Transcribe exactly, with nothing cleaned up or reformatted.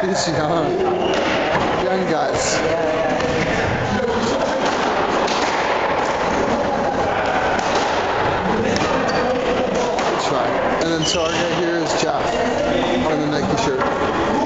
He's young. Young guys. Good try. And then so our guy here is Jeff on the Nike shirt.